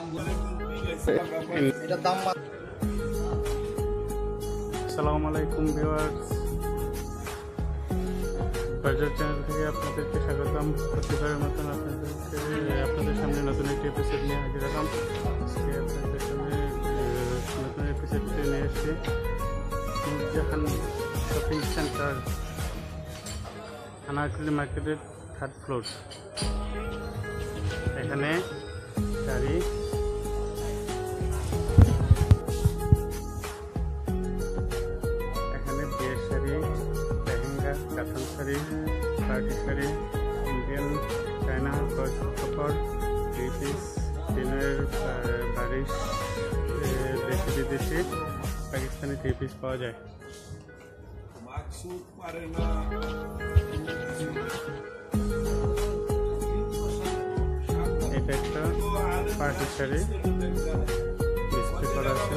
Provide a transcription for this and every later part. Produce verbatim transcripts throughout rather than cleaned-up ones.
আসসালামু আলাইকুম ভিউয়ার্স, বাজার চ্যানেল থেকে আপনাদেরকে স্বাগতম। প্রতিবারের মতন আপনাদেরকে আপনাদের সামনে নতুন একটি এপিসোড নিয়ে হাজির হলাম। আজকে আপনাদের সামনে নতুন এপিসোডটি নিয়ে এসেছি নূরজাহান শপিং সেন্টার, আনারকলি মার্কেটের থার্ড ফ্লোর। এখানে শাড়ি, এখানে বিয়ের শাড়ি, লেহেঙ্গা, কাতান sari, party sari, Indian, China, কাপড়, থ্রি পিস, ডিনার, বারিশ, দেশি বিদেশি, পাকিস্তানি থ্রি পিস পাওয়া যায়। এটা একটা পার্টি শাড়ি, ডিসপ্লে করা আছে।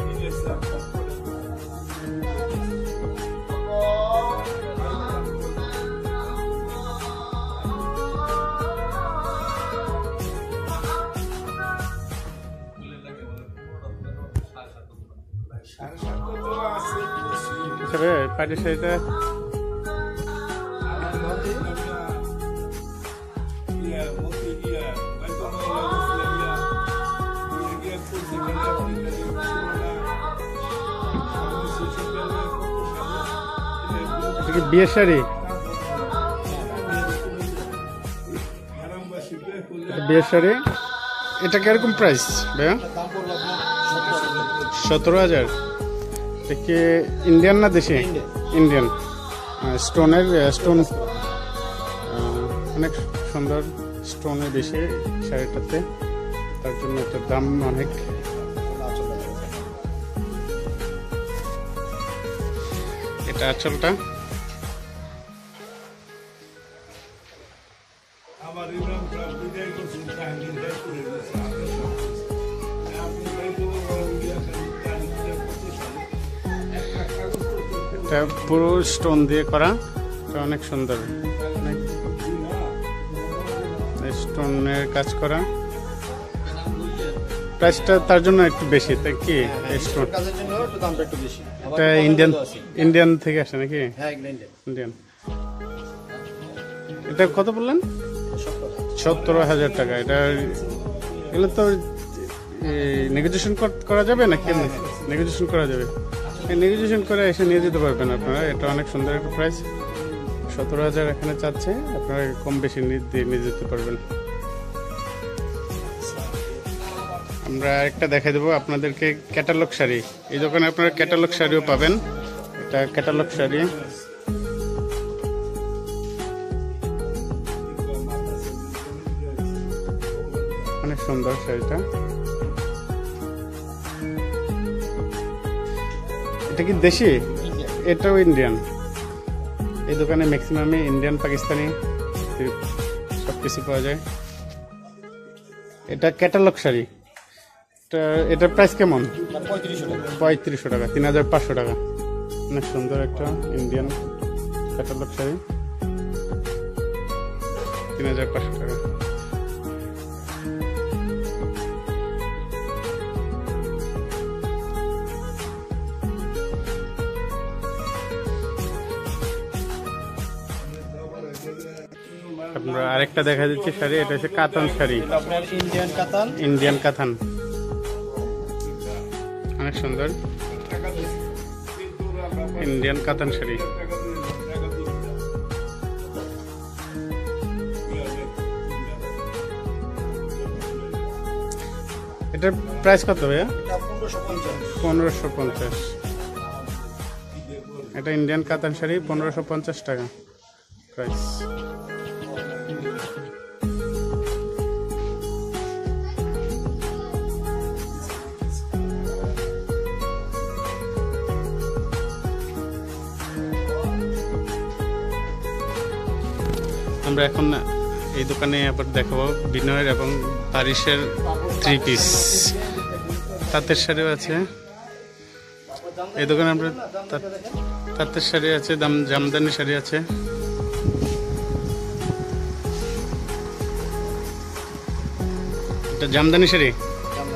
পার্টি শাড়িটা বিয়ের শাড়ি, বিয়ের শাড়ি। এটা কিরকম প্রাইস ভাইয়া? সতেরো হাজার। এটা কি ইন্ডিয়ান না দেশি? ইন্ডিয়ান। স্টোনের স্টোন অনেক সুন্দর, স্টোনের বেশি শাড়িটাতে, তার জন্য এটার দাম অনেক। এটা আঁচলটা, এটা পুরো স্টোন দিয়ে করা, এটা অনেক সুন্দর, স্টোনের কাজ করা। প্রাইসটা তার জন্য একটু বেশি, তাই কি? স্টোন এটা ইন্ডিয়ান, ইন্ডিয়ান থেকে আসে নাকি? ইন্ডিয়ান। এটা কত বললেন? সতেরো হাজার টাকা। এটা এগুলো তো নেগোসিয়েশন করা যাবে না? কেমন নেগোসিয়েশন করা যাবে? নেগোসিয়েশন করে এসে নিয়ে যেতে পারবেন আপনারা। এটা অনেক সুন্দর একটা প্রাইস, সতেরো হাজার এখানে চাচ্ছে, আপনারা কম বেশি দিয়ে নিয়ে যেতে পারবেন। আমরা একটা দেখাই দেবো আপনাদেরকে ক্যাটালগ শাড়ি। এই দোকানে আপনারা ক্যাটালগ শাড়িও পাবেন। এটা ক্যাটালগ শাড়ি, অনেক সুন্দর শাড়িটা। এটা কি দেশি? এটাও ইন্ডিয়ান। এই দোকানে ম্যাক্সিমামে ইন্ডিয়ান, পাকিস্তানি সব কিছু পাওয়া যায়। এটা ক্যাটালগ শাড়ি। এটা এটার প্রাইস কেমন? পঁয়ত্রিশশো টাকা, তিন হাজার পাঁচশো টাকা। অনেক সুন্দর একটা ইন্ডিয়ান ক্যাটালগ শাড়ি, তিন হাজার পাঁচশো টাকা। আমরা আরেকটা দেখা দিচ্ছি শাড়ি। এটা হচ্ছে কাতান শাড়ি, ইন্ডিয়ান কাতান। ইন্ডিয়ান কাতান, অনেক সুন্দর ইন্ডিয়ান কাতান শাড়ি। এটার প্রাইস কত ভাইয়া? পনেরোশো পঞ্চাশ। এটা ইন্ডিয়ান কাতান শাড়ি, পনেরোশো পঞ্চাশ টাকা প্রাইস। আমরা এখন এই দোকানে আবার দেখাবো বিনয়ের এবং পারিসের থ্রি পিস, তাঁতের শাড়িও আছে। এই দোকানে আমরা তাঁতের শাড়ি আছে, জামদানি শাড়ি আছে। এটা জামদানি শাড়ি,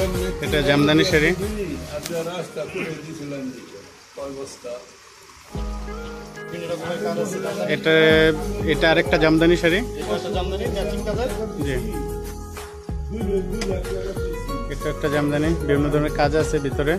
এটা জামদানি শাড়ি। এটা এটা আরেকটা জামদানি শাড়ি। জি, এটা একটা জামদানি, বিভিন্ন ধরনের কাজ আছে ভিতরে।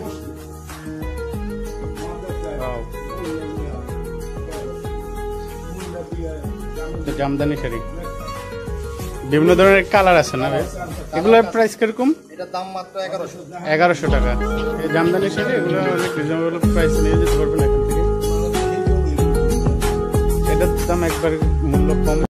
জামদানি শাড়ি, বিভিন্ন ধরনের কালার আছে না? এগুলোর প্রাইস কিরকম? এটার দাম মাত্র এগারোশো এগারোশো টাকা। এই জামদানি শাড়ি এগুলো অনেক রিজনেবল প্রাইস নিয়ে যেতে পারবেন এখান থেকে। এটার দাম একবার মূল্য কম।